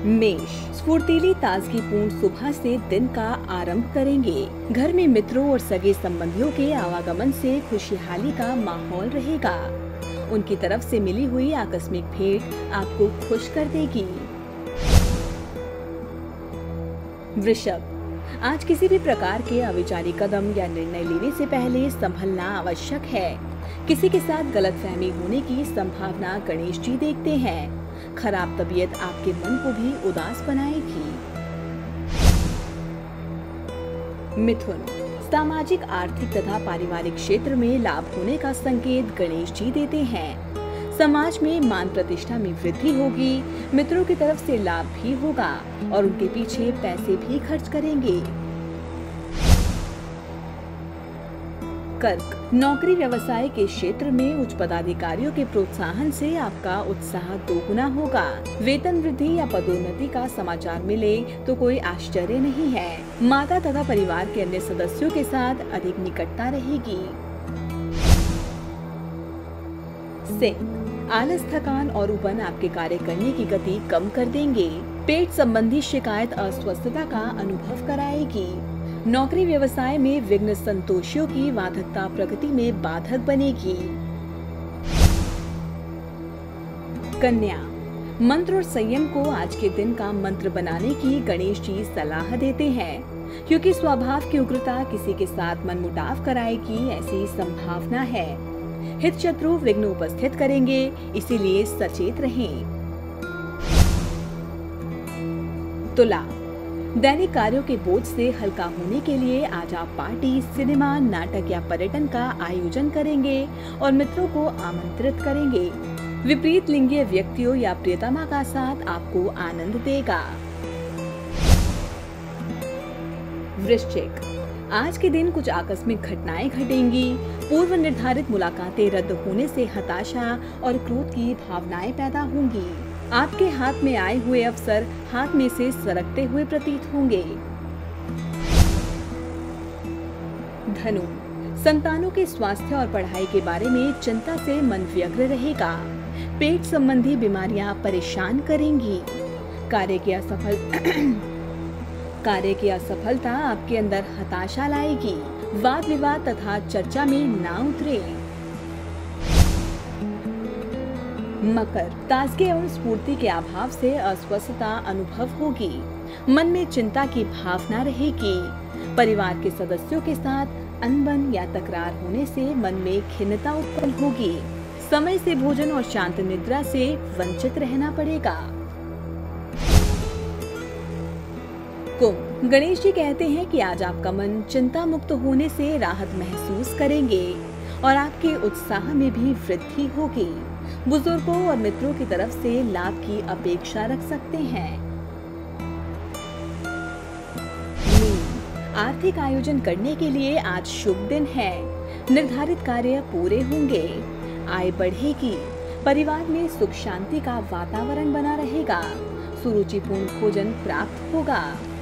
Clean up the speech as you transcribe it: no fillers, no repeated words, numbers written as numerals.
मेष, स्फूर्तिली ताजगीपूर्ण सुबह से दिन का आरंभ करेंगे। घर में मित्रों और सगे संबंधियों के आवागमन से खुशहाली का माहौल रहेगा। उनकी तरफ से मिली हुई आकस्मिक भेंट आपको खुश कर देगी। वृषभ, आज किसी भी प्रकार के अविचारी कदम या निर्णय लेने से पहले संभलना आवश्यक है। किसी के साथ गलतफहमी होने की संभावना गणेश जी देखते हैं। खराब तबीयत आपके मन को भी उदास बनाएगी। मिथुन, सामाजिक, आर्थिक तथा पारिवारिक क्षेत्र में लाभ होने का संकेत गणेश जी देते हैं। समाज में मान प्रतिष्ठा में वृद्धि होगी। मित्रों की तरफ से लाभ भी होगा और उनके पीछे पैसे भी खर्च करेंगे। कर्क, नौकरी व्यवसाय के क्षेत्र में उच्च पदाधिकारियों के प्रोत्साहन से आपका उत्साह दोगुना होगा। वेतन वृद्धि या पदोन्नति का समाचार मिले तो कोई आश्चर्य नहीं है। माता तथा परिवार के अन्य सदस्यों के साथ अधिक निकटता रहेगी। सिंह, आलस, थकान और उबन आपके कार्य करने की गति कम कर देंगे। पेट संबंधी शिकायत अस्वस्थता का अनुभव कराएगी। नौकरी व्यवसाय में विघ्न संतोषियों की बाधकता प्रगति में बाधक बनेगी। कन्या, मंत्र और संयम को आज के दिन का मंत्र बनाने की गणेश जी सलाह देते हैं, क्योंकि स्वभाव की उग्रता किसी के साथ मनमुटाव कराएगी ऐसी संभावना है। हित शत्रु विघ्न उपस्थित करेंगे, इसीलिए सचेत रहें। तुला, दैनिक कार्यों के बोझ से हल्का होने के लिए आज आप पार्टी, सिनेमा, नाटक या पर्यटन का आयोजन करेंगे और मित्रों को आमंत्रित करेंगे। विपरीत लिंगीय व्यक्तियों या प्रियतमा का साथ आपको आनंद देगा। वृश्चिक, आज के दिन कुछ आकस्मिक घटनाएं घटेंगी। पूर्व निर्धारित मुलाकातें रद्द होने से हताशा और क्रोध की भावनाएं पैदा होंगी। आपके हाथ में आए हुए अवसर हाथ में से सरकते हुए प्रतीत होंगे। धनु, संतानों के स्वास्थ्य और पढ़ाई के बारे में चिंता से मन व्यग्र रहेगा। पेट संबंधी बीमारियां परेशान करेंगी। कार्य की असफलता आपके अंदर हताशा लाएगी। वाद विवाद तथा चर्चा में ना उतरे। मकर, ताजगी एवं स्फूर्ति के अभाव से अस्वस्थता अनुभव होगी। मन में चिंता की भावना रहेगी। परिवार के सदस्यों के साथ अनबन या तकरार होने से मन में खिन्नता उत्पन्न होगी। समय से भोजन और शांत निद्रा से वंचित रहना पड़ेगा। कुंभ, गणेश जी कहते हैं कि आज आपका मन चिंता मुक्त होने से राहत महसूस करेंगे और आपके उत्साह में भी वृद्धि होगी। बुजुर्गों और मित्रों की तरफ से लाभ की अपेक्षा रख सकते हैं। मीन, आर्थिक आयोजन करने के लिए आज शुभ दिन है। निर्धारित कार्य पूरे होंगे। आय बढ़ेगी। परिवार में सुख शांति का वातावरण बना रहेगा। सुरुचिपूर्ण भोजन प्राप्त होगा।